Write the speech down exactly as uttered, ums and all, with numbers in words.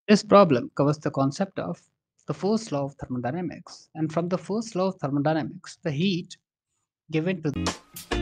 This problem covers the concept of the first law of thermodynamics, and from the first law of thermodynamics, the heat given to